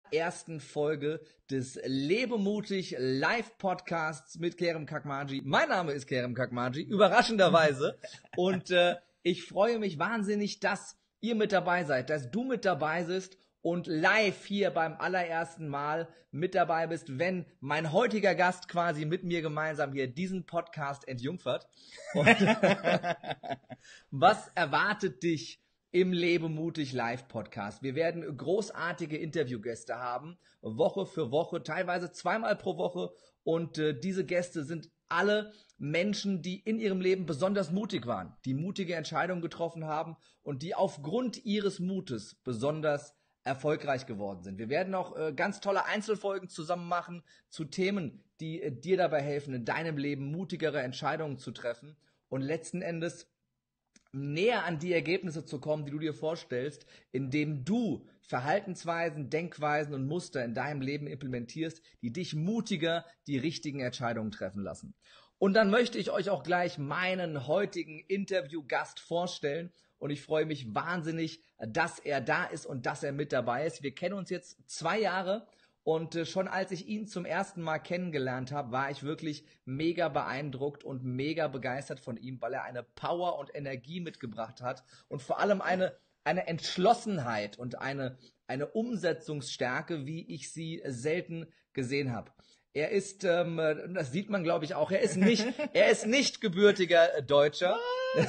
Ersten Folge des Lebemutig Live-Podcasts mit Kerem Kakmaji. Mein Name ist Kerem Kakmaji, überraschenderweise. Und ich freue mich wahnsinnig, dass ihr mit dabei seid, dass du mit dabei bist und live hier beim allerersten Mal mit dabei bist, wenn mein heutiger Gast quasi mit mir gemeinsam hier diesen Podcast entjungfert. Und was erwartet dich im Lebemutig Live-Podcast? Wir werden großartige Interviewgäste haben, Woche für Woche, teilweise zweimal pro Woche. Und diese Gäste sind alle Menschen, die in ihrem Leben besonders mutig waren, die mutige Entscheidungen getroffen haben und die aufgrund ihres Mutes besonders erfolgreich geworden sind. Wir werden auch ganz tolle Einzelfolgen zusammen machen zu Themen, die dir dabei helfen, in deinem Leben mutigere Entscheidungen zu treffen und letzten Endes näher an die Ergebnisse zu kommen, die du dir vorstellst, indem du Verhaltensweisen, Denkweisen und Muster in deinem Leben implementierst, die dich mutiger die richtigen Entscheidungen treffen lassen. Und dann möchte ich euch auch gleich meinen heutigen Interviewgast vorstellen. Und ich freue mich wahnsinnig, dass er da ist und dass er mit dabei ist. Wir kennen uns jetzt 2 Jahre. Und schon als ich ihn zum ersten Mal kennengelernt habe, war ich wirklich mega beeindruckt und mega begeistert von ihm, weil er eine Power und Energie mitgebracht hat und vor allem eine Entschlossenheit und eine Umsetzungsstärke, wie ich sie selten gesehen habe. Er ist, das sieht man glaube ich auch, er ist nicht gebürtiger Deutscher,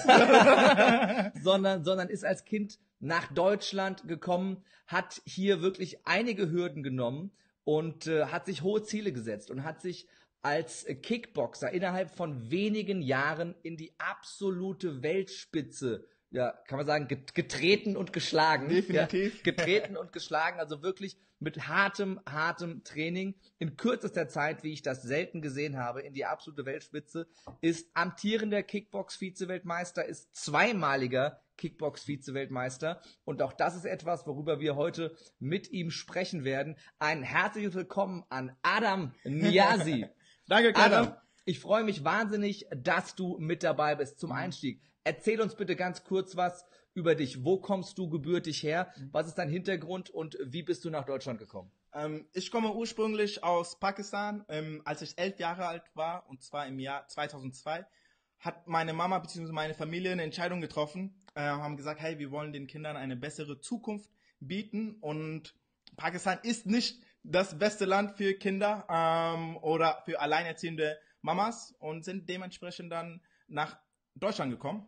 sondern ist als Kind nach Deutschland gekommen, hat hier wirklich einige Hürden genommen und hat sich hohe Ziele gesetzt und hat sich als Kickboxer innerhalb von wenigen Jahren in die absolute Weltspitze, ja, kann man sagen, getreten und geschlagen. Definitiv. Ja, getreten und geschlagen, also wirklich mit hartem Training in kürzester Zeit, wie ich das selten gesehen habe, in die absolute Weltspitze, ist amtierender Kickbox-Vize-Weltmeister, ist zweimaliger Kickbox-Vize-Weltmeister. Und auch das ist etwas, worüber wir heute mit ihm sprechen werden. Ein herzliches Willkommen an Adam Niazi. Danke, Kerem. Adam, ich freue mich wahnsinnig, dass du mit dabei bist zum Einstieg. Erzähl uns bitte ganz kurz was über dich. Wo kommst du gebürtig her? Was ist dein Hintergrund und wie bist du nach Deutschland gekommen? Ich komme ursprünglich aus Pakistan. Als ich 11 Jahre alt war, und zwar im Jahr 2002, hat meine Mama bzw. meine Familie eine Entscheidung getroffen, haben gesagt, hey, wir wollen den Kindern eine bessere Zukunft bieten und Pakistan ist nicht das beste Land für Kinder oder für alleinerziehende Mamas und sind dementsprechend dann nach Deutschland gekommen.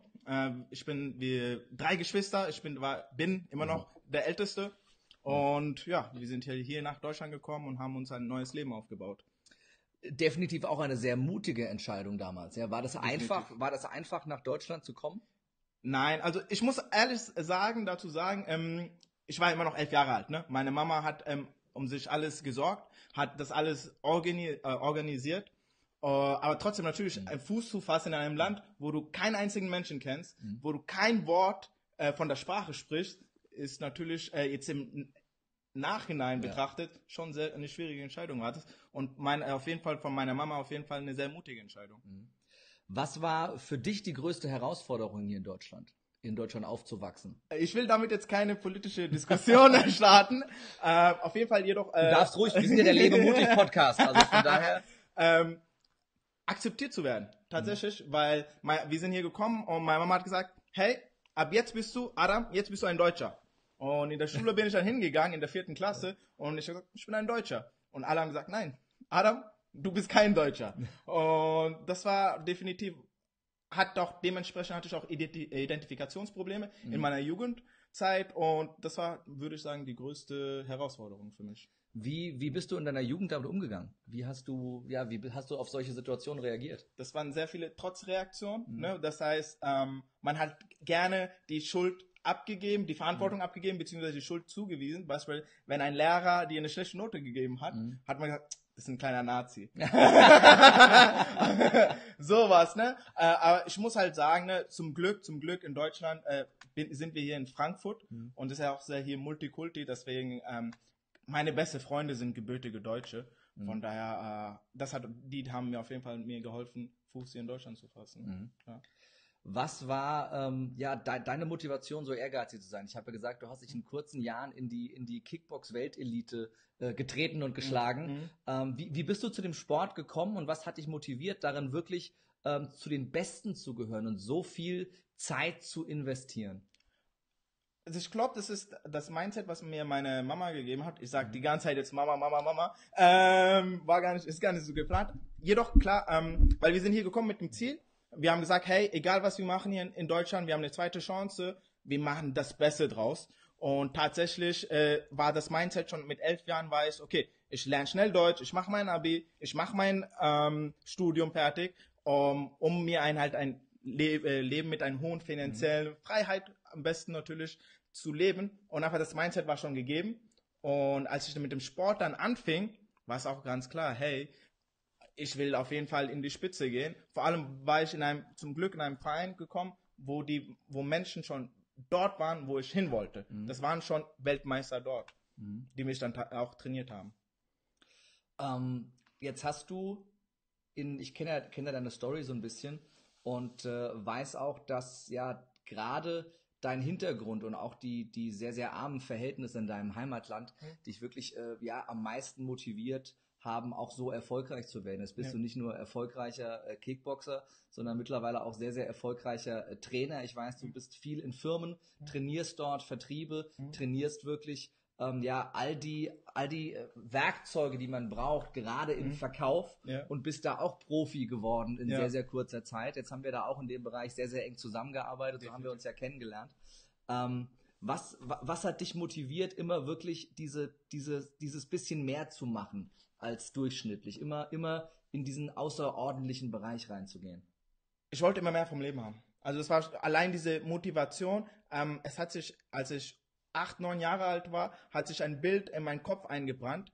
Wir 3 Geschwister, bin immer noch der Älteste und ja, wir sind hier nach Deutschland gekommen und haben uns ein neues Leben aufgebaut. Definitiv auch eine sehr mutige Entscheidung damals. Ja, war das einfach, nach Deutschland zu kommen? Nein, also ich muss ehrlich dazu sagen, ich war immer noch 11 Jahre alt. Ne? Meine Mama hat um sich alles gesorgt, hat das alles organisiert. Aber trotzdem natürlich einen Fuß zu fassen in einem Land, wo du keinen einzigen Menschen kennst, wo du kein Wort von der Sprache sprichst, ist natürlich jetzt im Nachhinein betrachtet schon eine schwierige Entscheidung war das. Und auf jeden Fall von meiner Mama auf jeden Fall eine sehr mutige Entscheidung. Was war für dich die größte Herausforderung hier in Deutschland aufzuwachsen? Ich will damit jetzt keine politische Diskussion starten. Auf jeden Fall jedoch... Du darfst ruhig, wir sind ja der Lebemutig-Podcast, also von daher... akzeptiert zu werden, tatsächlich, weil wir sind hier gekommen und meine Mama hat gesagt, hey, ab jetzt bist du, Adam, jetzt bist du ein Deutscher. Und in der Schule bin ich dann hingegangen, in der 4. Klasse, und ich habe gesagt, ich bin ein Deutscher. Und alle haben gesagt, nein, Adam, du bist kein Deutscher. Und das war definitiv, dementsprechend hatte ich auch Identifikationsprobleme in meiner Jugendzeit und das war, würde ich sagen, die größte Herausforderung für mich. Wie bist du in deiner Jugend damit umgegangen? Wie hast du auf solche Situationen reagiert? Das waren sehr viele Trotzreaktionen. Ne? Das heißt, man hat gerne die Schuld abgegeben, die Verantwortung abgegeben, beziehungsweise die Schuld zugewiesen. Beispielsweise, wenn ein Lehrer dir eine schlechte Note gegeben hat, hat man gesagt, das ist ein kleiner Nazi. Sowas, ne? Aber ich muss halt sagen, ne, zum Glück in Deutschland sind wir hier in Frankfurt und das ist ja auch sehr hier Multikulti, deswegen meine beste Freunde sind gebürtige Deutsche. Von daher, die haben mir auf jeden Fall geholfen, Fuß hier in Deutschland zu fassen. Ja. Was war deine Motivation, so ehrgeizig zu sein? Ich habe ja gesagt, du hast dich in kurzen Jahren in die Kickbox-Weltelite getreten und geschlagen. Wie bist du zu dem Sport gekommen und was hat dich motiviert, darin wirklich zu den Besten zu gehören und so viel Zeit zu investieren? Also ich glaube, das ist das Mindset, was mir meine Mama gegeben hat. Ich sage die ganze Zeit jetzt Mama, Mama, Mama. Ist gar nicht so geplant. Jedoch klar, weil wir sind hier gekommen mit dem Ziel. Wir haben gesagt, hey, egal was wir machen hier in Deutschland, wir haben eine zweite Chance. Wir machen das Beste draus. Und tatsächlich war das Mindset schon mit 11 Jahren, weiß, okay, ich lerne schnell Deutsch, ich mache mein Abi, ich mache mein Studium fertig, um mir ein Leben mit einer hohen finanziellen Freiheit am besten natürlich zu leben. Und einfach das Mindset war schon gegeben. Und als ich dann mit dem Sport dann anfing, war es auch ganz klar, hey, ich will auf jeden Fall in die Spitze gehen. Vor allem war ich zum Glück in einem Verein gekommen, wo Menschen schon dort waren, wo ich hin wollte. Das waren schon Weltmeister dort, die mich dann auch trainiert haben. Jetzt hast du ich kenne deine Story so ein bisschen und weiß auch, dass ja gerade dein Hintergrund und auch die sehr, sehr armen Verhältnisse in deinem Heimatland dich wirklich am meisten motiviert haben, auch so erfolgreich zu werden. Jetzt bist du nicht nur erfolgreicher Kickboxer, sondern mittlerweile auch sehr, sehr erfolgreicher Trainer. Ich weiß, du bist viel in Firmen, trainierst dort Vertriebe, trainierst wirklich all die Werkzeuge, die man braucht, gerade im Verkauf und bist da auch Profi geworden in sehr, sehr kurzer Zeit. Jetzt haben wir da auch in dem Bereich sehr, sehr eng zusammengearbeitet, so haben wir uns ja kennengelernt. Was hat dich motiviert, immer wirklich dieses bisschen mehr zu machen als durchschnittlich, immer in diesen außerordentlichen Bereich reinzugehen? Ich wollte immer mehr vom Leben haben. Also es war allein diese Motivation. Es hat sich, als ich 8, 9 Jahre alt war, hat sich ein Bild in meinen Kopf eingebrannt.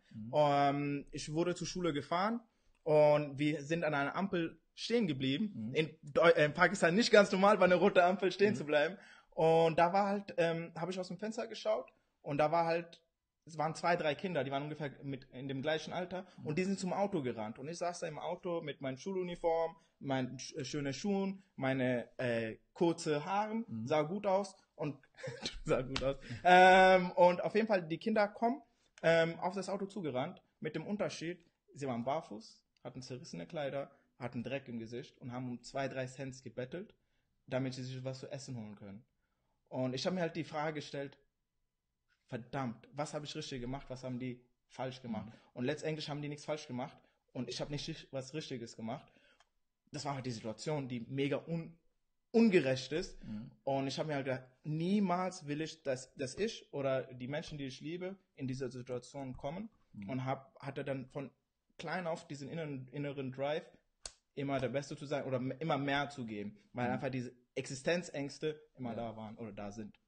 Ich wurde zur Schule gefahren und wir sind an einer Ampel stehen geblieben. In Pakistan nicht ganz normal, bei einer roten Ampel stehen zu bleiben. Und da war halt, habe ich aus dem Fenster geschaut und da war halt, es waren 2, 3 Kinder, die waren ungefähr in dem gleichen Alter und die sind zum Auto gerannt. Und ich saß da im Auto mit meiner Schuluniform, meinen schönen Schuhen, meine kurze Haaren, sah gut aus und sah gut aus. Und auf jeden Fall, die Kinder kommen auf das Auto zugerannt, mit dem Unterschied, sie waren barfuß, hatten zerrissene Kleider, hatten Dreck im Gesicht und haben um 2, 3 Cent gebettelt, damit sie sich was zu essen holen können. Und ich habe mir halt die Frage gestellt, verdammt, was habe ich richtig gemacht, was haben die falsch gemacht? Und letztendlich haben die nichts falsch gemacht und ich habe nicht was Richtiges gemacht. Das war halt die Situation, die mega ungerecht ist. Und ich habe mir halt gedacht, niemals will ich, dass ich oder die Menschen, die ich liebe, in diese Situation kommen. Und hatte dann von klein auf diesen inneren Drive, immer der Beste zu sein oder immer mehr zu geben, weil einfach diese Existenzängste immer da waren oder da sind.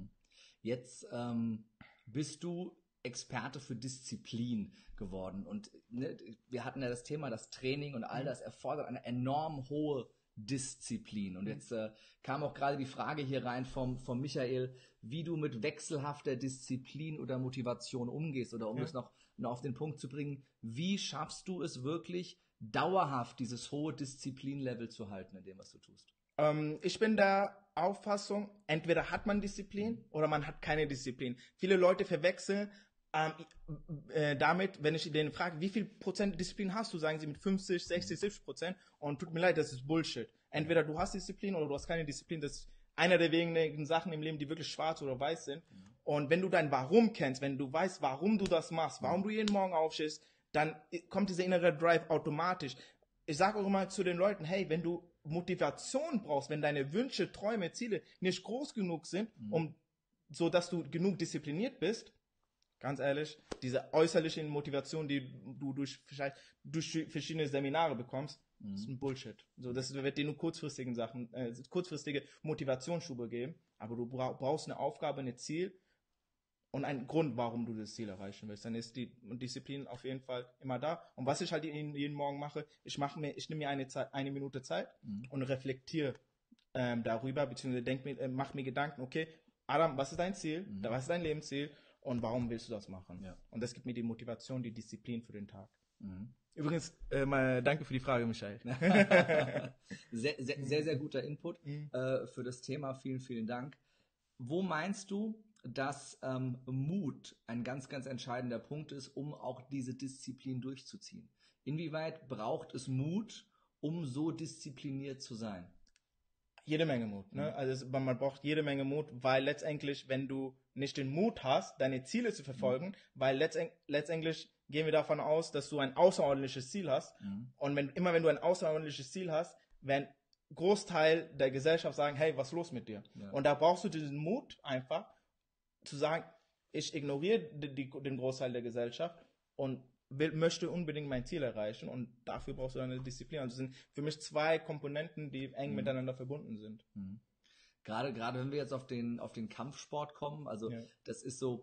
Jetzt bist du Experte für Disziplin geworden und wir hatten ja das Thema, das Training und all das erfordert eine enorm hohe Disziplin. Und jetzt kam auch gerade die Frage hier rein vom Michael, wie du mit wechselhafter Disziplin oder Motivation umgehst oder um es noch auf den Punkt zu bringen, wie schaffst du es wirklich dauerhaft, dieses hohe Disziplinlevel zu halten in dem, was du tust? Ich bin der Auffassung, entweder hat man Disziplin oder man hat keine Disziplin. Viele Leute verwechseln damit, wenn ich denen frage, wie viel Prozent Disziplin hast du, sagen sie mit 50, 60, 70%. Und tut mir leid, das ist Bullshit. Entweder du hast Disziplin oder du hast keine Disziplin. Das ist einer der wenigen Sachen im Leben, die wirklich schwarz oder weiß sind. Und wenn du dein Warum kennst, wenn du weißt, warum du das machst, warum du jeden Morgen aufstehst, dann kommt dieser innere Drive automatisch. Ich sage auch immer zu den Leuten, hey, wenn du Motivation brauchst, wenn deine Wünsche, Träume, Ziele nicht groß genug sind, so dass du genug diszipliniert bist, ganz ehrlich, diese äußerliche Motivation, die du durch verschiedene Seminare bekommst, ist ein Bullshit. So, das wird dir nur kurzfristige Motivationsschube geben, aber du brauchst eine Aufgabe, ein Ziel und einen Grund, warum du das Ziel erreichen willst. Dann ist die Disziplin auf jeden Fall immer da. Und was ich halt jeden Morgen mache, ich nehme mir eine Minute Zeit und reflektiere darüber, beziehungsweise mache mir Gedanken, okay, Adam, was ist dein Ziel? Was ist dein Lebensziel? und warum willst du das machen? Ja. Und das gibt mir die Motivation, die Disziplin für den Tag. Mhm. Übrigens, danke für die Frage, Michael. Sehr guter Input für das Thema. Vielen, vielen Dank. Wo meinst du, dass Mut ein ganz, ganz entscheidender Punkt ist, um auch diese Disziplin durchzuziehen? Inwieweit braucht es Mut, um so diszipliniert zu sein? Jede Menge Mut. Ne? Also man braucht jede Menge Mut, weil letztendlich, wenn du nicht den Mut hast, deine Ziele zu verfolgen, weil letztendlich gehen wir davon aus, dass du ein außerordentliches Ziel hast. Und wenn du ein außerordentliches Ziel hast, werden Großteil der Gesellschaft sagen, hey, was ist los mit dir? Ja. Und da brauchst du diesen Mut einfach, zu sagen, ich ignoriere den Großteil der Gesellschaft und möchte unbedingt mein Ziel erreichen, und dafür brauchst du eine Disziplin. Also sind für mich zwei Komponenten, die eng miteinander verbunden sind. Gerade wenn wir jetzt auf den Kampfsport kommen, also das ist so,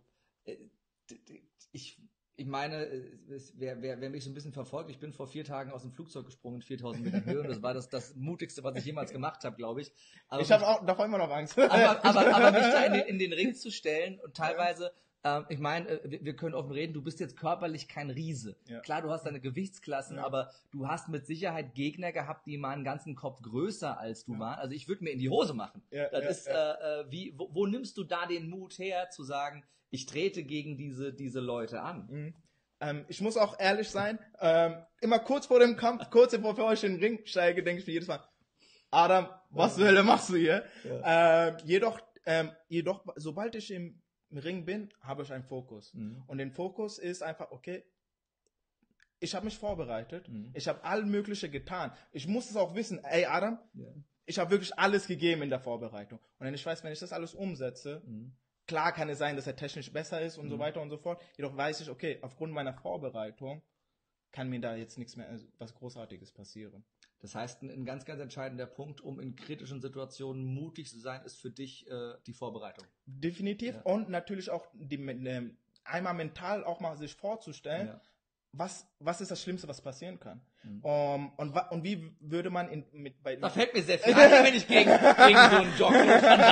ich meine, wer mich so ein bisschen verfolgt, ich bin vor 4 Tagen aus dem Flugzeug gesprungen in 4000 Metern Höhe, und das war das Mutigste, was ich jemals gemacht habe, glaube ich. Aber ich habe auch davor immer noch Angst. aber mich da in den Ring zu stellen und teilweise, ich meine, wir können offen reden, du bist jetzt körperlich kein Riese. Ja. Klar, du hast deine Gewichtsklassen, aber du hast mit Sicherheit Gegner gehabt, die mal einen ganzen Kopf größer als du waren. Also ich würde mir in die Hose machen. Wo nimmst du da den Mut her, zu sagen, ich trete gegen diese Leute an? Ich muss auch ehrlich sein, immer kurz vor dem Kampf, kurz bevor ich in den Ring steige, denke ich mir jedes Mal, Adam, was zur Hölle machst du hier? Ja. Jedoch, sobald ich im Ring bin, habe ich einen Fokus. Und den Fokus ist einfach, okay, ich habe mich vorbereitet, ich habe alles Mögliche getan. Ich muss es auch wissen, ey Adam, ich habe wirklich alles gegeben in der Vorbereitung. Und wenn ich weiß, wenn ich das alles umsetze, klar kann es sein, dass er technisch besser ist und so weiter und so fort. Jedoch weiß ich, okay, aufgrund meiner Vorbereitung kann mir da jetzt nichts mehr, was Großartiges passieren. Das heißt, ein ganz, ganz entscheidender Punkt, um in kritischen Situationen mutig zu sein, ist für dich die Vorbereitung. Definitiv. Ja. Und natürlich auch einmal mental auch mal sich vorzustellen, was ist das Schlimmste, was passieren kann. Und wie würde man da fällt mir sehr viel ein, wenn ich gegen so einen Joggen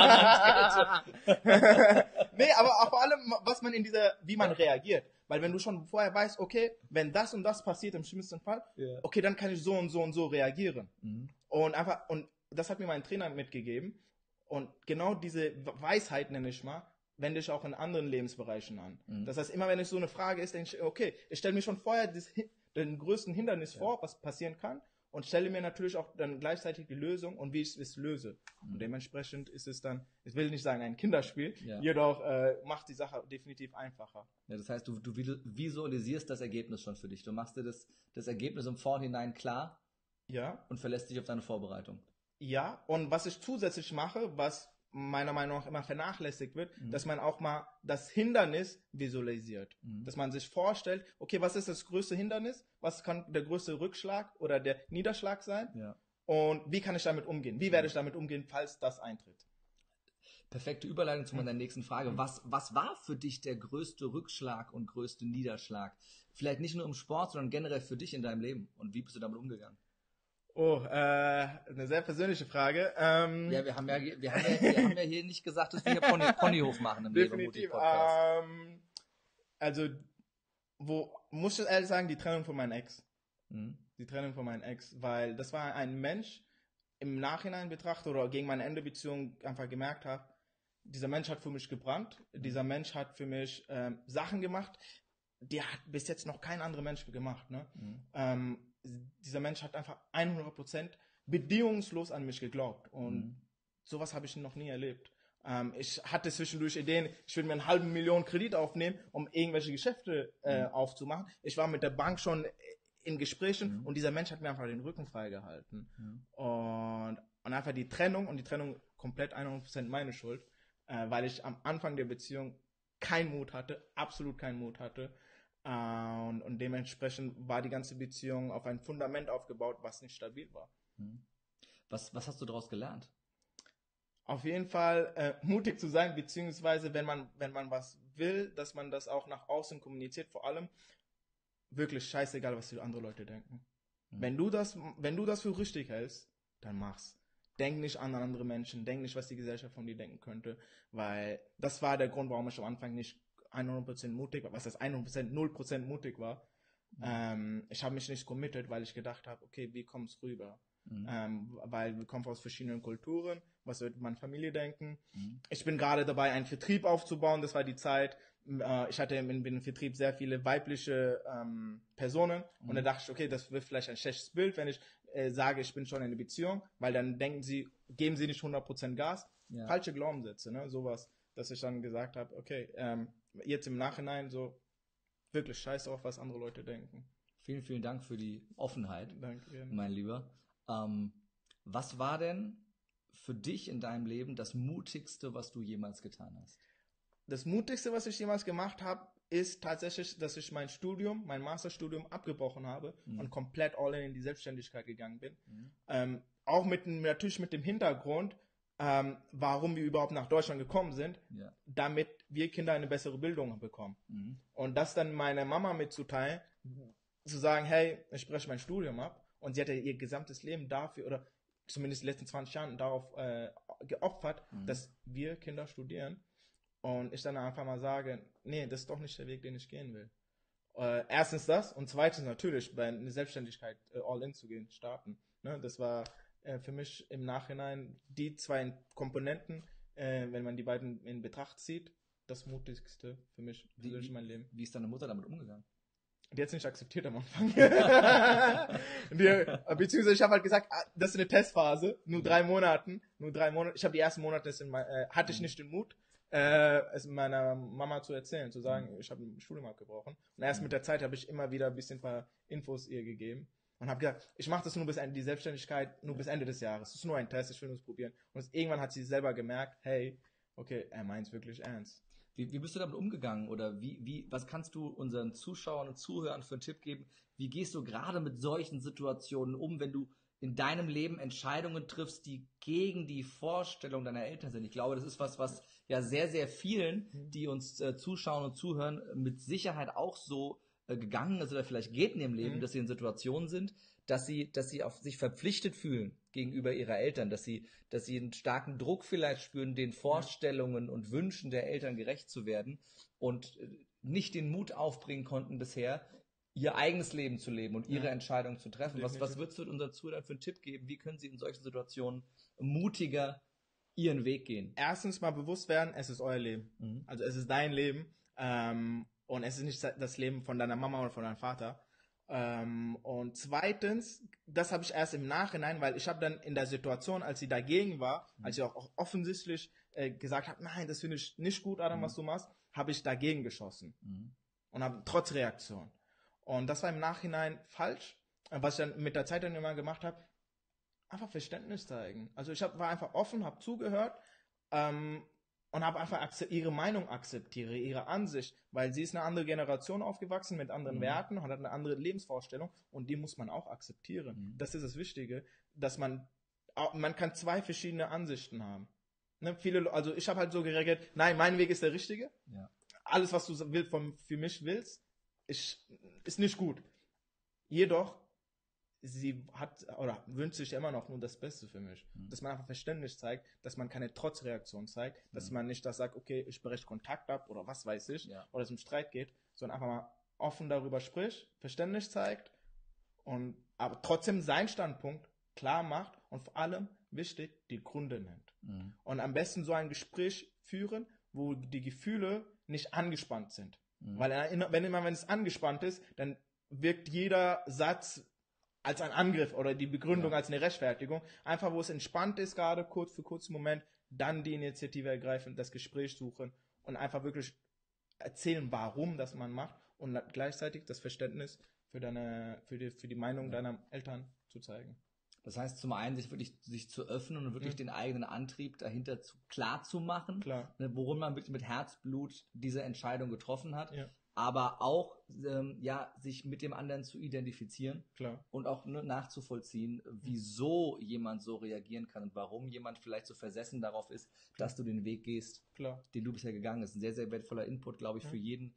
Nee, aber vor allem, was man wie man reagiert. Weil wenn du schon vorher weißt, okay, wenn das und das passiert im schlimmsten Fall, okay, dann kann ich so und so und so reagieren. Und das hat mir mein Trainer mitgegeben. Und genau diese Weisheit, nenne ich mal, wende ich auch in anderen Lebensbereichen an. Das heißt, immer wenn es so eine Frage ist, denke ich, okay, ich stelle mir schon vorher den größten Hindernis vor, was passieren kann, und stelle mir natürlich auch dann gleichzeitig die Lösung und wie ich es löse. Und dementsprechend ist es dann, ich will nicht sagen ein Kinderspiel, jedoch macht die Sache definitiv einfacher. Ja, das heißt, du visualisierst das Ergebnis schon für dich. Du machst dir das Ergebnis im Vorhinein klar und verlässt dich auf deine Vorbereitung. Ja, und was ich zusätzlich mache, was meiner Meinung nach immer vernachlässigt wird, dass man auch mal das Hindernis visualisiert. Dass man sich vorstellt, okay, was ist das größte Hindernis? Was kann der größte Rückschlag oder der Niederschlag sein? Ja. Und wie kann ich damit umgehen? Wie werde ich damit umgehen, falls das eintritt? Perfekte Überleitung zu meiner nächsten Frage. Was war für dich der größte Rückschlag und größte Niederschlag? Vielleicht nicht nur im Sport, sondern generell für dich in deinem Leben. Und wie bist du damit umgegangen? Oh, eine sehr persönliche Frage. Ja, wir haben ja hier nicht gesagt, dass wir hier Ponyhof machen im Definitiv. Also, muss ich ehrlich sagen, die Trennung von meinem Ex. Die Trennung von meinem Ex, weil das war ein Mensch, im Nachhinein betrachtet oder gegen meine Ende Beziehung einfach gemerkt habe, dieser Mensch hat für mich gebrannt, dieser Mensch hat für mich Sachen gemacht, die hat bis jetzt noch kein anderer Mensch gemacht, ne? Dieser Mensch hat einfach 100% bedingungslos an mich geglaubt. Und sowas habe ich noch nie erlebt. Ich hatte zwischendurch Ideen, ich würde mir 500.000 Kredit aufnehmen, um irgendwelche Geschäfte aufzumachen. Ich war mit der Bank schon in Gesprächen und dieser Mensch hat mir einfach den Rücken freigehalten. Und einfach die Trennung komplett 100% meine Schuld, weil ich am Anfang der Beziehung keinen Mut hatte, absolut keinen Mut hatte. Und dementsprechend war die ganze Beziehung auf ein Fundament aufgebaut, was nicht stabil war. Was hast du daraus gelernt? Auf jeden Fall mutig zu sein, beziehungsweise wenn man was will, dass man das auch nach außen kommuniziert, vor allem wirklich scheißegal, was die anderen Leute denken. Wenn du das für richtig hältst, dann mach's. Denk nicht an andere Menschen, denk nicht, was die Gesellschaft von dir denken könnte, weil das war der Grund, warum ich am Anfang nicht 100% mutig war. Was heißt 100%? 0% mutig war. Ich habe mich nicht committed, weil ich gedacht habe, okay, wie kommt es rüber? Weil wir kommen aus verschiedenen Kulturen. Was wird meine Familie denken? Ich bin gerade dabei, einen Vertrieb aufzubauen. Das war die Zeit. Ich hatte in dem Vertrieb sehr viele weibliche Personen. Und da dachte ich, okay, das wird vielleicht ein schlechtes Bild, wenn ich sage, ich bin schon in einer Beziehung, weil dann denken sie, geben sie nicht 100% Gas. Ja. Falsche Glaubenssätze, ne? Sowas, dass ich dann gesagt habe, okay, jetzt im Nachhinein so wirklich scheiß auf, was andere Leute denken. Vielen, vielen Dank für die Offenheit, Danke, mein Lieber. Was war denn für dich in deinem Leben das Mutigste, was du jemals getan hast? Das Mutigste, was ich jemals gemacht habe, ist tatsächlich, dass ich mein Masterstudium abgebrochen habe und komplett all in die Selbstständigkeit gegangen bin. Auch natürlich mit dem Hintergrund, warum wir überhaupt nach Deutschland gekommen sind, damit wir Kinder eine bessere Bildung bekommen. Und das dann meiner Mama mitzuteilen, zu sagen, hey, ich breche mein Studium ab. Und sie hatte ihr gesamtes Leben dafür, oder zumindest die letzten 20 Jahre darauf geopfert, dass wir Kinder studieren. Und ich dann einfach mal sage, nee, das ist doch nicht der Weg, den ich gehen will. Erstens das und zweitens natürlich bei einer Selbstständigkeit all in zu gehen, starten. Ne? Das war für mich im Nachhinein die zwei Komponenten, wenn man die beiden in Betracht zieht, das Mutigste für mich persönlich in meinem Leben. Wie ist deine Mutter damit umgegangen? Die hat es nicht akzeptiert am Anfang. Beziehungsweise ich habe halt gesagt, das ist eine Testphase, nur 3 Monate. Ich habe die ersten Monate hatte ich nicht den Mut, es meiner Mama zu erzählen, zu sagen, ich habe ein Studium abgebrochen. Und erst mit der Zeit habe ich immer wieder ein bisschen ein paar Infos ihr gegeben und habe gesagt, ich mache das nur bis Ende, die Selbstständigkeit nur bis Ende des Jahres. Das ist nur ein Test, ich will nur probieren. Und irgendwann hat sie selber gemerkt, hey, okay, er meint es wirklich ernst. Wie bist du damit umgegangen oder was kannst du unseren Zuschauern und Zuhörern für einen Tipp geben? Wie gehst du gerade mit solchen Situationen um, wenn du in deinem Leben Entscheidungen triffst, die gegen die Vorstellung deiner Eltern sind? Ich glaube, das ist was ja sehr, sehr vielen, die uns zuschauen und zuhören, mit Sicherheit auch so gegangen ist oder vielleicht geht in ihrem Leben, dass sie in Situationen sind, dass sie auf sich verpflichtet fühlen gegenüber ihrer Eltern, dass sie einen starken Druck vielleicht spüren, den Vorstellungen und Wünschen der Eltern gerecht zu werden und nicht den Mut aufbringen konnten bisher, ihr eigenes Leben zu leben und ihre Entscheidung zu treffen. Was würdest du unseren Zuhörern für einen Tipp geben? Wie können sie in solchen Situationen mutiger ihren Weg gehen? Erstens mal bewusst werden, es ist euer Leben. Also es ist dein Leben und es ist nicht das Leben von deiner Mama oder von deinem Vater. Und zweitens, das habe ich erst im Nachhinein, weil ich habe dann in der Situation, als sie dagegen war, als sie auch offensichtlich gesagt hat, nein, das finde ich nicht gut, Adam, was du machst, habe ich dagegen geschossen und habe trotz Reaktion. Und das war im Nachhinein falsch. Was ich dann mit der Zeit dann immer gemacht habe, einfach Verständnis zeigen. Also ich war einfach offen, habe zugehört und habe einfach ihre Meinung akzeptiert, ihre Ansicht, weil sie ist eine andere Generation aufgewachsen mit anderen Werten und hat eine andere Lebensvorstellung und die muss man auch akzeptieren. Das ist das Wichtige, dass man kann 2 verschiedene Ansichten haben. Ne? Also ich habe halt so geregelt, nein, mein Weg ist der richtige. Ja. Alles, was du für mich willst, ist nicht gut. Jedoch, sie hat oder wünscht sich immer noch nur das Beste für mich. Dass man einfach Verständnis zeigt, dass man keine Trotzreaktion zeigt, dass man nicht das sagt, okay, ich breche Kontakt ab oder was weiß ich, oder es um Streit geht, sondern einfach mal offen darüber spricht, Verständnis zeigt und aber trotzdem seinen Standpunkt klar macht und vor allem, wichtig, die Gründe nennt. Und am besten so ein Gespräch führen, wo die Gefühle nicht angespannt sind. Weil wenn es angespannt ist, dann wirkt jeder Satz als ein Angriff oder die Begründung als eine Rechtfertigung. Einfach, wo es entspannt ist, gerade kurz für kurzen Moment, dann die Initiative ergreifen, das Gespräch suchen und einfach wirklich erzählen, warum das man macht und gleichzeitig das Verständnis für die Meinung deiner Eltern zu zeigen. Das heißt, zum einen sich zu öffnen und wirklich den eigenen Antrieb dahinter klar zu machen, worum man wirklich mit Herzblut diese Entscheidung getroffen hat, aber auch sich mit dem anderen zu identifizieren und auch nachzuvollziehen, wieso jemand so reagieren kann und warum jemand vielleicht so versessen darauf ist, dass du den Weg gehst, den du bisher gegangen bist. Ein sehr, sehr wertvoller Input, glaube ich, für jeden,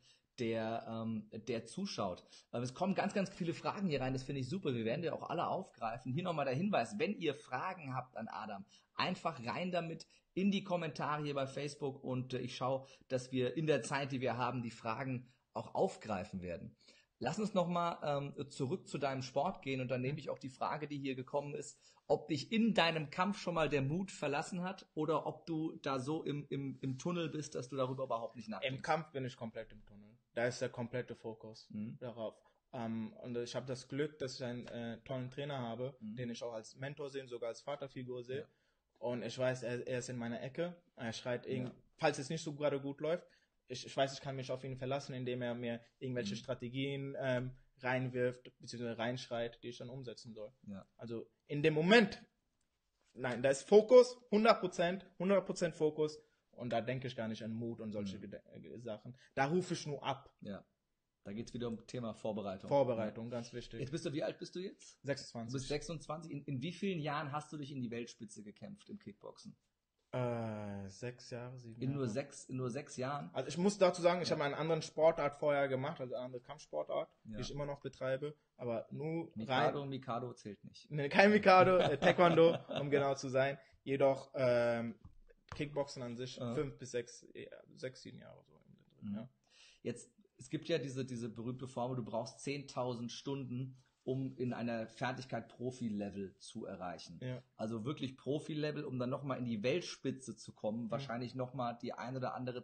der zuschaut. Es kommen ganz, ganz viele Fragen hier rein, das finde ich super. Wir werden die auch alle aufgreifen. Hier nochmal der Hinweis, wenn ihr Fragen habt an Adam, einfach rein damit in die Kommentare hier bei Facebook und ich schaue, dass wir in der Zeit, die wir haben, die Fragen auch aufgreifen werden. Lass uns nochmal zurück zu deinem Sport gehen und dann nehme ich auch die Frage, die hier gekommen ist, ob dich in deinem Kampf schon mal der Mut verlassen hat oder ob du da so im Tunnel bist, dass du darüber überhaupt nicht nachdenkst. Im Kampf bin ich komplett im Tunnel. Da ist der komplette Fokus darauf. Und ich habe das Glück, dass ich einen tollen Trainer habe, den ich auch als Mentor sehe, sogar als Vaterfigur sehe. Ja. Und ich weiß, er ist in meiner Ecke. Er schreit, falls es nicht so gerade gut läuft, ich weiß, ich kann mich auf ihn verlassen, indem er mir irgendwelche Strategien reinwirft, beziehungsweise reinschreit, die ich dann umsetzen soll. Ja. Also in dem Moment, da ist Fokus, 100% Fokus und da denke ich gar nicht an Mut und solche Sachen. Da rufe ich nur ab. Ja. Da geht es wieder um Thema Vorbereitung. Vorbereitung, ganz wichtig. Wie alt bist du jetzt? 26. Du bist 26. In wie vielen Jahren hast du dich in die Weltspitze gekämpft im Kickboxen? 6 Jahre, 7 Jahre. In nur 6 Jahren? Also ich muss dazu sagen, ich habe eine andere Sportart vorher gemacht, also eine andere Kampfsportart, die ich immer noch betreibe, aber nur Mikado zählt nicht. Nee, kein Mikado, Taekwondo, um genau zu sein. Jedoch Kickboxen an sich 5 bis 6, 7 Jahre so. Ja. Jetzt, es gibt ja diese berühmte Formel, du brauchst 10.000 Stunden, um in einer Fertigkeit Profi-Level zu erreichen. Ja. Also wirklich Profi-Level, um dann nochmal in die Weltspitze zu kommen, wahrscheinlich nochmal die ein oder anderen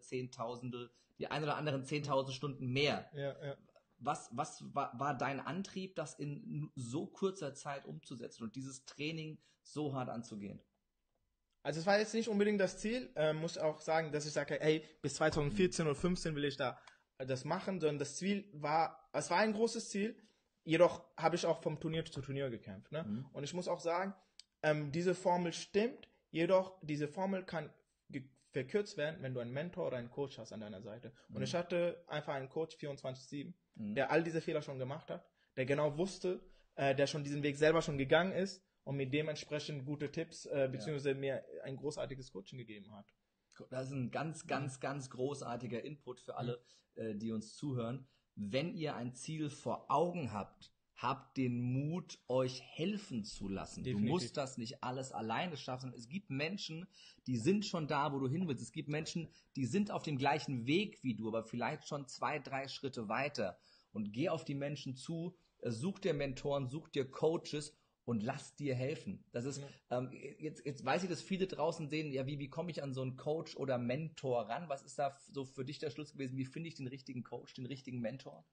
10.000 Stunden mehr. Ja, ja. Was war dein Antrieb, das in so kurzer Zeit umzusetzen und dieses Training so hart anzugehen? Also es war jetzt nicht unbedingt das Ziel, muss auch sagen, dass ich sage, hey, bis 2014 oder 2015 will ich da das machen, sondern das Ziel war, es war ein großes Ziel, jedoch habe ich auch vom Turnier zu Turnier gekämpft. Ne? Und ich muss auch sagen, diese Formel stimmt, jedoch diese Formel kann verkürzt werden, wenn du einen Mentor oder einen Coach hast an deiner Seite. Und ich hatte einfach einen Coach 24/7, der all diese Fehler schon gemacht hat, der genau wusste, der schon diesen Weg selber schon gegangen ist und mir dementsprechend gute Tipps beziehungsweise mir ein großartiges Coaching gegeben hat. Das ist ein ganz großartiger Input für alle, die uns zuhören. Wenn ihr ein Ziel vor Augen habt, habt den Mut, euch helfen zu lassen. Definitiv. Du musst das nicht alles alleine schaffen. Es gibt Menschen, die sind schon da, wo du hin willst. Es gibt Menschen, die sind auf dem gleichen Weg wie du, aber vielleicht schon 2, 3 Schritte weiter. Und geh auf die Menschen zu, such dir Mentoren, such dir Coaches und lass dir helfen. Das ist, jetzt weiß ich, dass viele draußen sehen, ja, wie komme ich an so einen Coach oder Mentor ran? Was ist da so für dich der Schluss gewesen? Wie finde ich den richtigen Coach, den richtigen Mentor?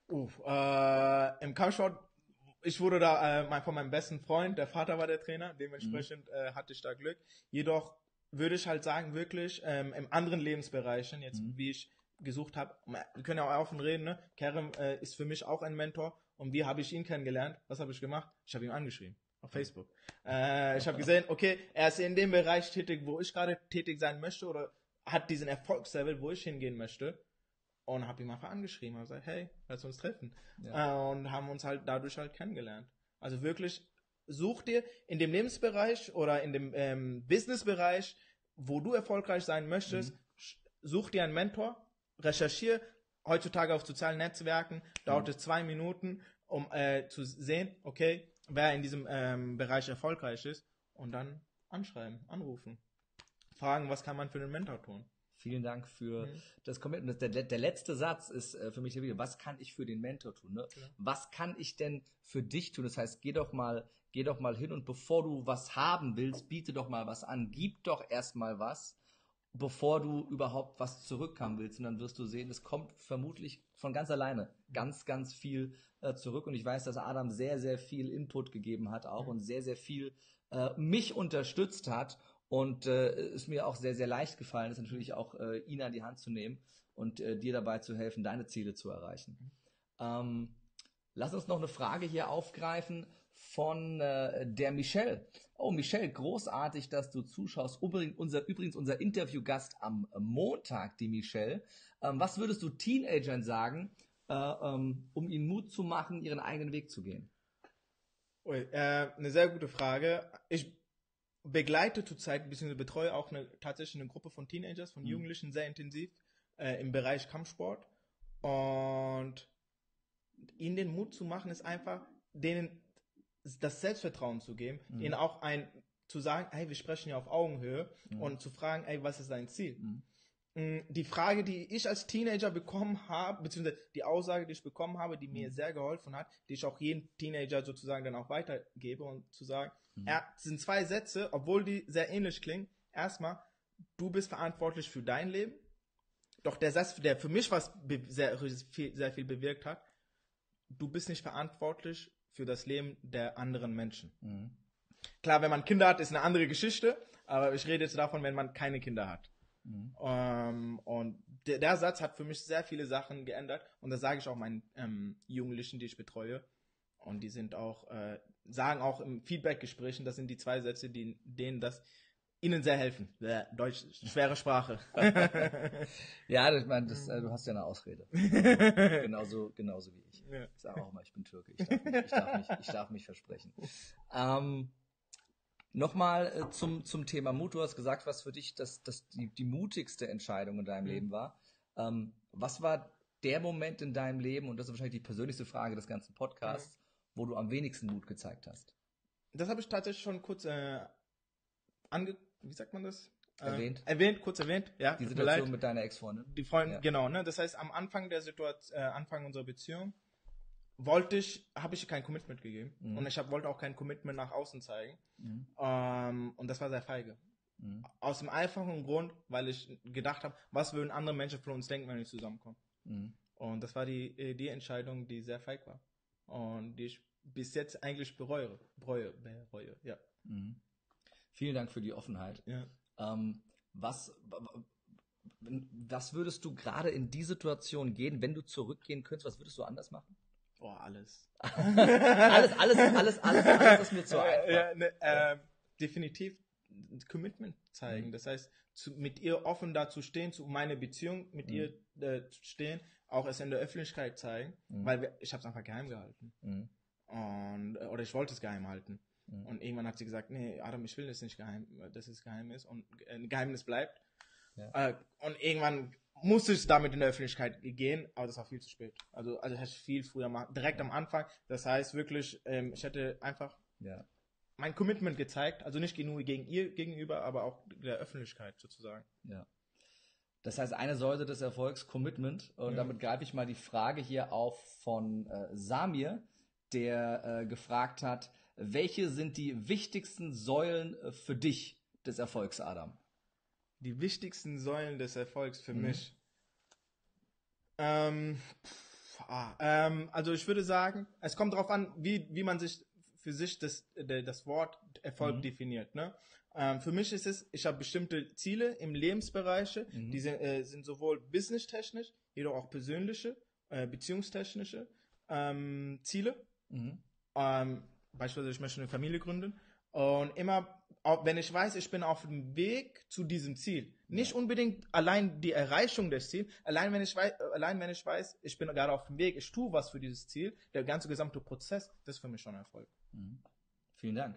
Im Kampfsport, ich wurde da von meinem besten Freund, der Vater war der Trainer, dementsprechend hatte ich da Glück. Jedoch würde ich halt sagen, wirklich in anderen Lebensbereichen, jetzt wie ich gesucht habe, wir können ja auch offen reden, ne? Kerem ist für mich auch ein Mentor. Und wie habe ich ihn kennengelernt? Was habe ich gemacht? Ich habe ihn angeschrieben auf Facebook. Ich habe gesehen, okay, er ist in dem Bereich tätig, wo ich gerade tätig sein möchte oder hat diesen Erfolgslevel, wo ich hingehen möchte. Und habe ihn einfach angeschrieben. Habe gesagt, hey, lass uns treffen. Ja. Und haben uns halt dadurch halt kennengelernt. Also wirklich, such dir in dem Lebensbereich oder in dem Businessbereich, wo du erfolgreich sein möchtest, such dir einen Mentor, recherchiere. Heutzutage auf sozialen Netzwerken dauert es 2 Minuten, um zu sehen, okay, wer in diesem Bereich erfolgreich ist und dann anschreiben, anrufen, fragen, was kann man für den Mentor tun. Vielen Dank für das Commitment. Der letzte Satz ist für mich der Video, was kann ich für den Mentor tun? Ne? Ja. Was kann ich denn für dich tun? Das heißt, geh doch mal hin und bevor du was haben willst, biete doch mal was an, gib doch erstmal was, bevor du überhaupt was zurückhaben willst. Und dann wirst du sehen, es kommt vermutlich von ganz alleine ganz viel zurück. Und ich weiß, dass Adam sehr, sehr viel Input gegeben hat auch und sehr, sehr viel mich unterstützt hat. Und ist mir auch sehr, sehr leicht gefallen, ist natürlich auch ihn an die Hand zu nehmen und dir dabei zu helfen, deine Ziele zu erreichen. Lass uns noch eine Frage hier aufgreifen von der Michelle. Oh, Michelle, großartig, dass du zuschaust. Übrigens unser Interviewgast am Montag, die Michelle. Was würdest du Teenagern sagen, um ihnen Mut zu machen, ihren eigenen Weg zu gehen? Eine sehr gute Frage. Ich begleite zurzeit, beziehungsweise betreue auch tatsächlich eine Gruppe von Teenagers, von Jugendlichen sehr intensiv im Bereich Kampfsport. Und ihnen den Mut zu machen, ist einfach, denen das Selbstvertrauen zu geben, ihnen auch zu sagen, hey, wir sprechen ja auf Augenhöhe und zu fragen, ey, was ist dein Ziel? Die Frage, die ich als Teenager bekommen habe, beziehungsweise die Aussage, die ich bekommen habe, die mir sehr geholfen hat, die ich auch jedem Teenager sozusagen dann auch weitergebe und zu sagen, es sind 2 Sätze, obwohl die sehr ähnlich klingen. Erstmal, du bist verantwortlich für dein Leben. Doch der Satz, der für mich sehr viel bewirkt hat, du bist nicht verantwortlich für das Leben der anderen Menschen. Klar, wenn man Kinder hat, ist eine andere Geschichte, aber ich rede jetzt davon, wenn man keine Kinder hat. Und der Satz hat für mich sehr viele Sachen geändert und das sage ich auch meinen Jugendlichen, die ich betreue, und die sind auch, sagen auch im Feedback-Gesprächen, das sind die 2 Sätze, denen das ihnen sehr helfen. Deutsch, schwere Sprache. Ja, ich meine, du hast ja eine Ausrede. genauso wie ich. Ja. Ich sage auch immer, ich bin Türke. Ich darf mich versprechen. Nochmal zum Thema Mut. Du hast gesagt, was für dich die mutigste Entscheidung in deinem Leben war. Was war der Moment in deinem Leben, und das ist wahrscheinlich die persönlichste Frage des ganzen Podcasts, wo du am wenigsten Mut gezeigt hast? Das habe ich tatsächlich schon kurz wie sagt man das? Kurz erwähnt, ja. Die Situation mit deiner Ex-Freundin. Die Freundin, ja. Genau, ne? Das heißt, am Anfang der Situation, Anfang unserer Beziehung, habe ich kein Commitment gegeben. Und ich wollte auch kein Commitment nach außen zeigen. Und das war sehr feige. Aus dem einfachen Grund, weil ich gedacht habe, was würden andere Menschen von uns denken, wenn wir zusammenkommen. Und das war die Entscheidung, die sehr feig war. Und die ich bis jetzt eigentlich bereue, ja. Vielen Dank für die Offenheit. Ja. Was würdest du gerade in die Situation gehen, wenn du zurückgehen könntest, was würdest du anders machen? Oh, alles. alles ist mir zu einfach. Ja, ne, definitiv Commitment zeigen. Das heißt, mit ihr offen dazu stehen, zu meiner Beziehung mit ihr stehen, auch es in der Öffentlichkeit zeigen, weil ich habe es einfach geheim gehalten. Oder ich wollte es geheim halten. Und irgendwann hat sie gesagt, nee, Adam, ich will das nicht geheim, dass es geheim ist und ein Geheimnis bleibt. Ja. Und irgendwann musste ich damit in der Öffentlichkeit gehen, aber das war viel zu spät. Also hätte ich viel früher machen, direkt am Anfang. Das heißt wirklich, ich hätte einfach mein Commitment gezeigt, also nicht nur gegen ihr gegenüber, aber auch der Öffentlichkeit sozusagen. Ja. Das heißt, eine Säule des Erfolgs, Commitment. Und damit greife ich mal die Frage hier auf von Samir, der gefragt hat, welche sind die wichtigsten Säulen für dich des Erfolgs, Adam? Die wichtigsten Säulen des Erfolgs für mich? Also ich würde sagen, es kommt darauf an, wie man sich für sich das Wort Erfolg definiert. Ne? Für mich ist es, ich habe bestimmte Ziele im Lebensbereiche, die sind sowohl businesstechnisch, jedoch auch persönliche, beziehungstechnische Ziele. Beispielsweise, ich möchte eine Familie gründen. Und immer, auch wenn ich weiß, ich bin auf dem Weg zu diesem Ziel. Nicht unbedingt allein die Erreichung des Ziels, allein wenn ich weiß, ich bin gerade auf dem Weg, ich tue was für dieses Ziel, der ganze gesamte Prozess, das ist für mich schon Erfolg. Vielen Dank.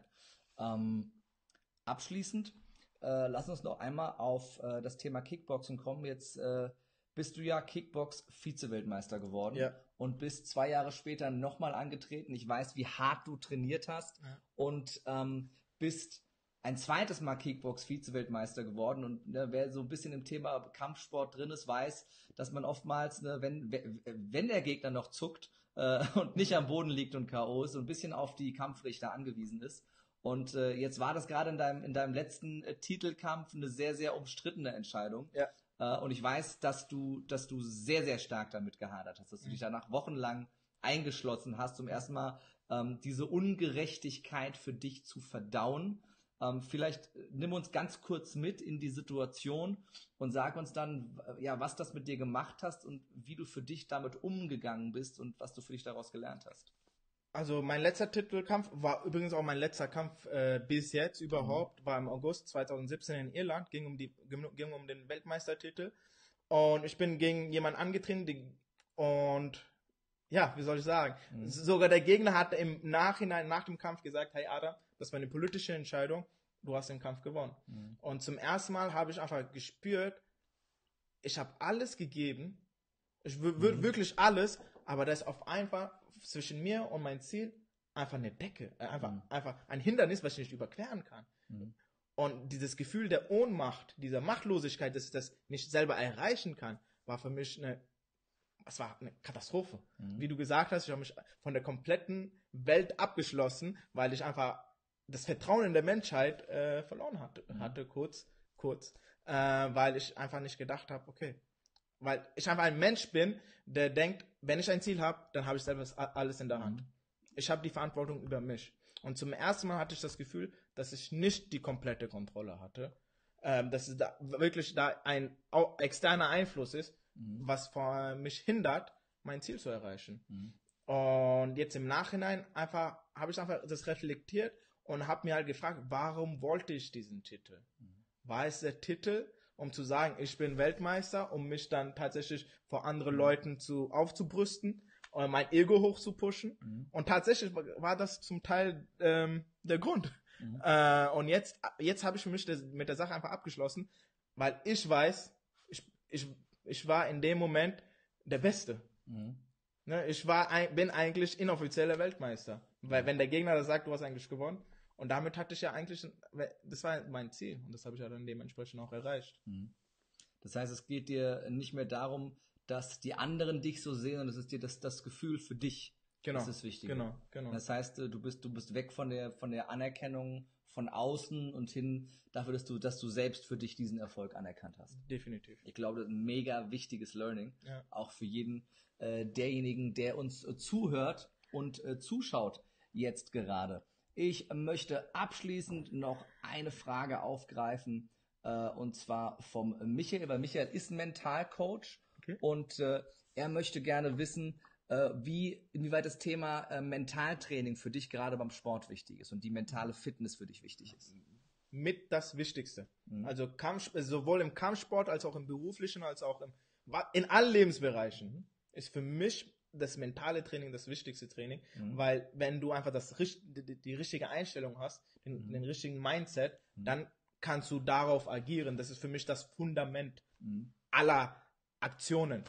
Abschließend, lass uns noch einmal auf das Thema Kickboxen kommen. Jetzt bist du ja Kickbox-Vize-Weltmeister geworden und bist 2 Jahre später nochmal angetreten. Ich weiß, wie hart du trainiert hast und bist ein zweites Mal Kickbox-Vize-Weltmeister geworden. Und wer so ein bisschen im Thema Kampfsport drin ist, weiß, dass man oftmals, wenn der Gegner noch zuckt und nicht am Boden liegt und K.O. ist, so ein bisschen auf die Kampfrichter angewiesen ist. Und jetzt war das gerade in deinem letzten Titelkampf eine sehr, sehr umstrittene Entscheidung. Ja. Und ich weiß, dass du sehr, sehr stark damit gehadert hast, dass du dich danach wochenlang eingeschlossen hast, um erstmal diese Ungerechtigkeit für dich zu verdauen. Vielleicht nimm uns ganz kurz mit in die Situation und sag uns dann, was das mit dir gemacht hast und wie du für dich damit umgegangen bist und was du für dich daraus gelernt hast. Also mein letzter Titelkampf war übrigens auch mein letzter Kampf bis jetzt überhaupt, war im August 2017 in Irland, ging um den Weltmeistertitel und ich bin gegen jemanden angetreten und wie soll ich sagen, sogar der Gegner hat im Nachhinein nach dem Kampf gesagt, hey Adam, das war eine politische Entscheidung, du hast den Kampf gewonnen. Und zum ersten Mal habe ich einfach gespürt, ich habe alles gegeben, wirklich alles, aber das auf einfach zwischen mir und mein Ziel einfach eine Decke, einfach ein Hindernis, was ich nicht überqueren kann. Mhm. Und dieses Gefühl der Ohnmacht, dieser Machtlosigkeit, dass ich das nicht selber erreichen kann, war für mich es war eine Katastrophe. Mhm. Wie du gesagt hast, ich habe mich von der kompletten Welt abgeschlossen, weil ich einfach das Vertrauen in der Menschheit verloren hatte kurz, weil ich einfach nicht gedacht habe, okay, weil ich einfach ein Mensch bin, der denkt, wenn ich ein Ziel habe, dann habe ich selber alles in der Hand. Ich habe die Verantwortung über mich. Und zum ersten Mal hatte ich das Gefühl, dass ich nicht die komplette Kontrolle hatte, dass es da wirklich ein externer Einfluss ist, was mich hindert, mein Ziel zu erreichen. Und jetzt im Nachhinein habe ich einfach das reflektiert und habe mir halt gefragt, warum wollte ich diesen Titel? War es der Titel, um zu sagen, ich bin Weltmeister, um mich dann tatsächlich vor anderen Leuten aufzubrüsten oder mein Ego hochzupushen? Und tatsächlich war das zum Teil der Grund. Und jetzt habe ich mich mit der Sache einfach abgeschlossen, weil ich weiß, ich war in dem Moment der Beste. Ne, bin eigentlich inoffizieller Weltmeister. Weil wenn der Gegner das sagt, du hast eigentlich gewonnen. Und damit hatte ich ja eigentlich, das war mein Ziel. Und das habe ich ja dann dementsprechend auch erreicht. Das heißt, es geht dir nicht mehr darum, dass die anderen dich so sehen, sondern es ist dir das Gefühl für dich. Genau. Das ist das Wichtige. Genau. Das heißt, du bist weg von der Anerkennung von außen und hin dafür, dass du selbst für dich diesen Erfolg anerkannt hast. Definitiv. Ich glaube, das ist ein mega wichtiges Learning. Ja. Auch für jeden derjenigen, der uns zuhört und zuschaut jetzt gerade. Ich möchte abschließend noch eine Frage aufgreifen, und zwar vom Michael, weil Michael ist Mentalcoach. Okay. Und er möchte gerne wissen, inwieweit das Thema Mentaltraining für dich gerade beim Sport wichtig ist und die mentale Fitness für dich wichtig ist. Mit das Wichtigste. Also sowohl im Kampfsport als auch im beruflichen, als auch in allen Lebensbereichen ist für mich das mentale Training das wichtigste Training, weil wenn du einfach die richtige Einstellung hast, den richtigen Mindset, dann kannst du darauf agieren. Das ist für mich das Fundament aller Aktionen.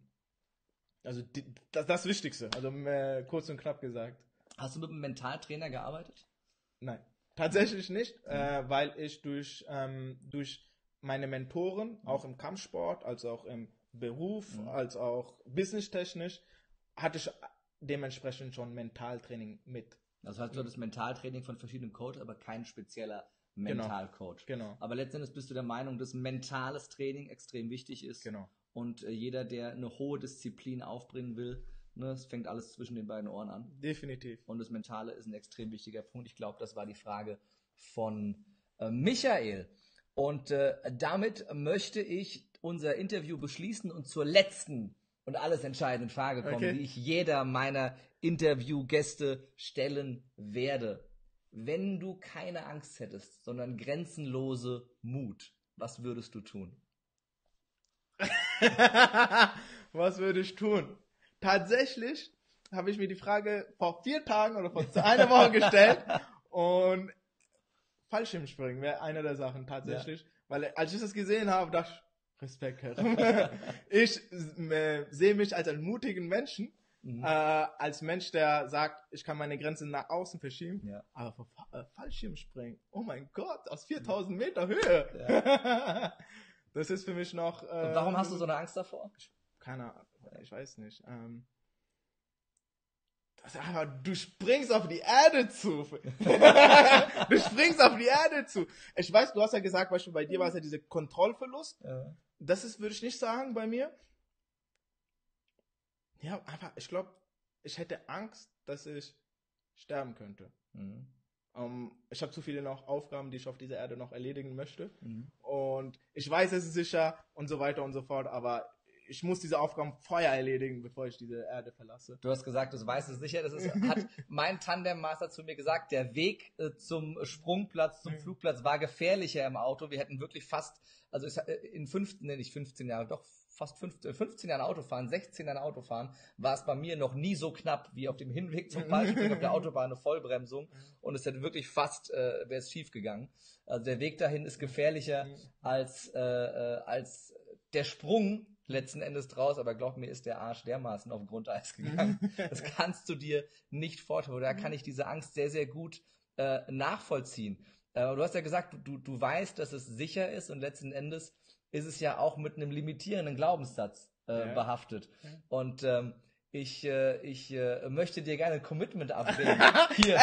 Also das Wichtigste, also kurz und knapp gesagt. Hast du mit einem Mentaltrainer gearbeitet? Nein, tatsächlich nicht, weil ich durch meine Mentoren, auch im Kampfsport, als auch im Beruf, als auch businesstechnisch, hatte ich dementsprechend schon Mentaltraining mit. Das heißt, du hattest Mentaltraining von verschiedenen Coaches, aber kein spezieller Mentalcoach. Genau. Aber letztendlich bist du der Meinung, dass mentales Training extrem wichtig ist. Genau. Und jeder, der eine hohe Disziplin aufbringen will, ne, es fängt alles zwischen den beiden Ohren an. Definitiv. Und das Mentale ist ein extrem wichtiger Punkt. Ich glaube, das war die Frage von Michael. Und damit möchte ich unser Interview beschließen und zur letzten und alles entscheidenden Frage kommen, die ich jeder meiner Interviewgäste stellen werde. Wenn du keine Angst hättest, sondern grenzenlose Mut, was würdest du tun? Was würde ich tun? Tatsächlich habe ich mir die Frage vor 4 Tagen oder vor einer Woche gestellt und Fallschirmspringen wäre eine der Sachen tatsächlich, weil als ich das gesehen habe, dachte ich, Respekt, Herr. Ich sehe mich als einen mutigen Menschen, als Mensch, der sagt, ich kann meine Grenzen nach außen verschieben, aber vor Fallschirmspringen, oh mein Gott, aus 4000 Meter Höhe. Ja. Das ist für mich noch... Und warum hast du so eine Angst davor? Keine Ahnung, ich weiß nicht. Aber du springst auf die Erde zu. Du springst auf die Erde zu. Ich weiß, du hast ja gesagt, beispielsweise bei dir war es ja dieser Kontrollverlust. Ja. Das ist, würde ich nicht sagen, bei mir. Ja, einfach, ich glaube, ich hätte Angst, dass ich sterben könnte. Ich habe zu viele noch Aufgaben, die ich auf dieser Erde noch erledigen möchte. Und ich weiß, es ist sicher und so weiter und so fort, aber ich muss diese Aufgaben vorher erledigen, bevor ich diese Erde verlasse. Du hast gesagt, du weißt es sicher. Hat mein Tandemmaster zu mir gesagt, der Weg zum Sprungplatz, zum Flugplatz war gefährlicher im Auto. Wir hätten wirklich fast, also in 15 Jahren, doch fast 15 Jahren Autofahren, 16 Jahren Autofahren, war es bei mir noch nie so knapp wie auf dem Hinweg zum Beispiel auf der Autobahn eine Vollbremsung und es hätte wirklich fast, wäre es schief gegangen. Also der Weg dahin ist gefährlicher als der Sprung letzten Endes draus, aber glaub mir, ist der Arsch dermaßen auf Grundeis gegangen. Das kannst du dir nicht vorstellen. Da kann ich diese Angst sehr, sehr gut nachvollziehen. Du hast ja gesagt, du weißt, dass es sicher ist und letzten Endes ist es ja auch mit einem limitierenden Glaubenssatz behaftet. Ja. Und ich möchte dir gerne ein Commitment abgeben hier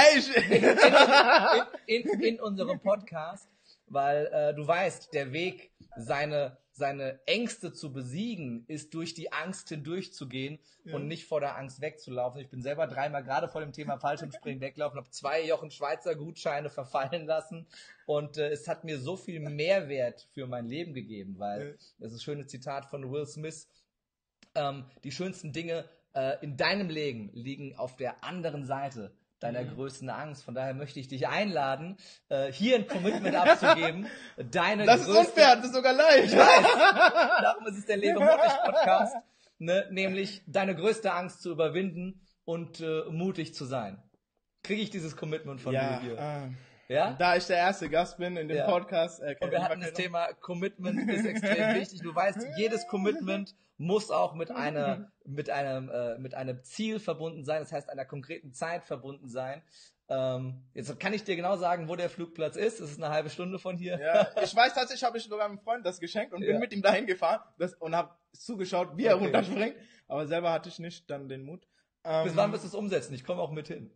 in unserem Podcast, weil du weißt, der Weg, seine Ängste zu besiegen, ist durch die Angst hindurchzugehen und nicht vor der Angst wegzulaufen. Ich bin selber 3-mal gerade vor dem Thema Fallschirmspringen weglaufen, habe 2 Jochen Schweizer Gutscheine verfallen lassen und es hat mir so viel Mehrwert für mein Leben gegeben, weil das ist ein schönes Zitat von Will Smith, die schönsten Dinge in deinem Leben liegen auf der anderen Seite deiner größten Angst. Von daher möchte ich dich einladen, hier ein Commitment abzugeben. Das ist unfair, das ist sogar leicht. Ich weiß. Darum ist es der Lebe mutig Podcast, ne? Nämlich deine größte Angst zu überwinden und mutig zu sein. Kriege ich dieses Commitment von dir hier? Ja? Da ich der erste Gast bin in dem Podcast. Und wir hatten das Thema Commitment ist extrem wichtig. Du weißt, jedes Commitment muss auch mit einem Ziel verbunden sein, das heißt einer konkreten Zeit verbunden sein. Jetzt kann ich dir genau sagen, wo der Flugplatz ist. Es ist eine halbe Stunde von hier. Ja, ich weiß tatsächlich, habe ich sogar einem Freund das geschenkt und bin mit ihm dahin gefahren und habe zugeschaut, wie er runterspringt. Aber selber hatte ich nicht dann den Mut. Bis wann wirst du es umsetzen? Ich komme auch mit hin.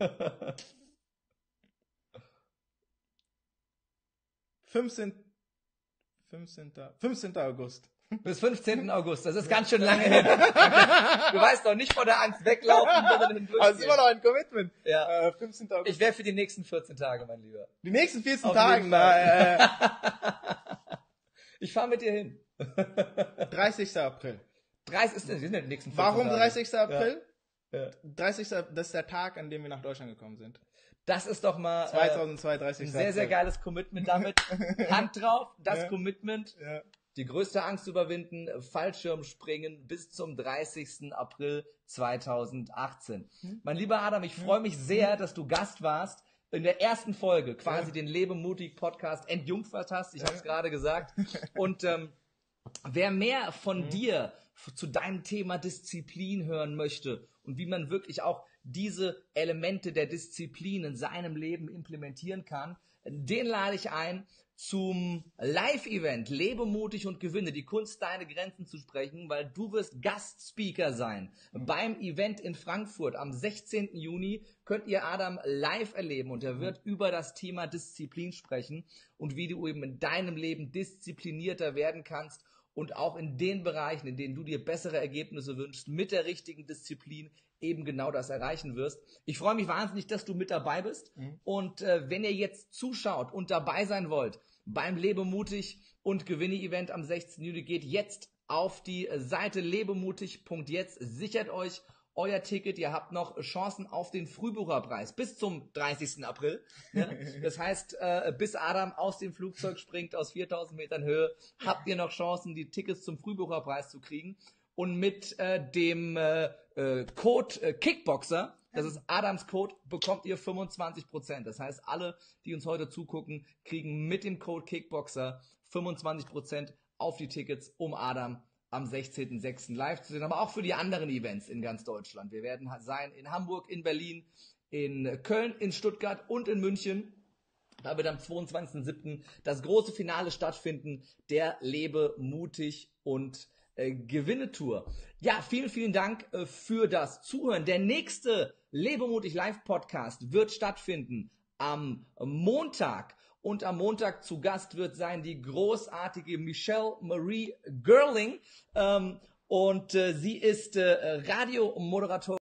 15. August. Bis 15. August, das ist ganz schön lange hin. Du weißt doch, nicht vor der Angst weglaufen, sondern hindurch. Aber es ist immer noch ein Commitment. Ja. 15. August. Ich wäre für die nächsten 14 Tage, mein Lieber. Die nächsten 14 Auf Tage? Ich fahre mit dir hin. 30. April. 30 sind die nächsten 14 Warum Tage. 30. April? Ja. 30. Das ist der Tag, an dem wir nach Deutschland gekommen sind. Das ist doch mal 2002, 30. ein sehr, sehr geiles Commitment damit. Hand drauf, das Commitment. Ja. Die größte Angst überwinden, Fallschirmspringen bis zum 30. April 2018. Mein lieber Adam, ich freue mich sehr, dass du Gast warst. In der ersten Folge quasi den Lebe mutig Podcast entjungfert hast. Ich habe es gerade gesagt. Und wer mehr von dir zu deinem Thema Disziplin hören möchte und wie man wirklich auch diese Elemente der Disziplin in seinem Leben implementieren kann, den lade ich ein zum Live-Event Lebe mutig und gewinne, die Kunst, deine Grenzen zu sprechen, weil du wirst Gastspeaker sein. Beim Event in Frankfurt am 16. Juni könnt ihr Adam live erleben und er wird über das Thema Disziplin sprechen und wie du eben in deinem Leben disziplinierter werden kannst und auch in den Bereichen, in denen du dir bessere Ergebnisse wünschst, mit der richtigen Disziplin eben genau das erreichen wirst. Ich freue mich wahnsinnig, dass du mit dabei bist. Und wenn ihr jetzt zuschaut und dabei sein wollt beim Lebe mutig und gewinne Event am 16. Juni, geht jetzt auf die Seite lebemutig.jetzt, sichert euch euer Ticket, ihr habt noch Chancen auf den Frühbucherpreis bis zum 30. April. Ja? Das heißt, bis Adam aus dem Flugzeug springt aus 4000 Metern Höhe, habt ihr noch Chancen, die Tickets zum Frühbucherpreis zu kriegen. Und mit dem Code Kickboxer, das ist Adams Code, bekommt ihr 25%. Das heißt, alle, die uns heute zugucken, kriegen mit dem Code Kickboxer 25% auf die Tickets, um Adam am 16.06. live zu sehen, aber auch für die anderen Events in ganz Deutschland. Wir werden sein in Hamburg, in Berlin, in Köln, in Stuttgart und in München. Da wird am 22.07. das große Finale stattfinden, der Lebe mutig und Gewinne-Tour. Ja, vielen, vielen Dank für das Zuhören. Der nächste Lebe mutig Live Podcast wird stattfinden am Montag. Und am Montag zu Gast wird sein die großartige Michelle Marie Girling. Sie ist Radiomoderatorin